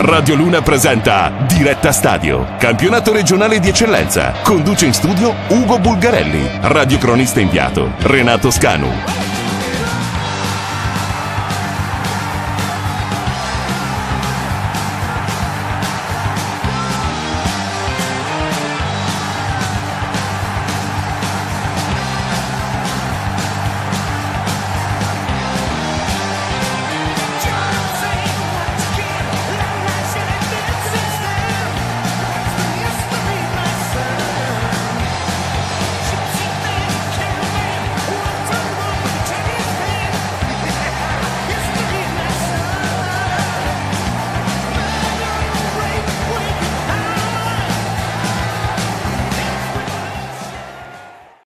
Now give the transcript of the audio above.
Radio Luna presenta Diretta Stadio, campionato regionale di eccellenza. Conduce in studio Ugo Bulgarelli, radiocronista inviato Renato Scanu.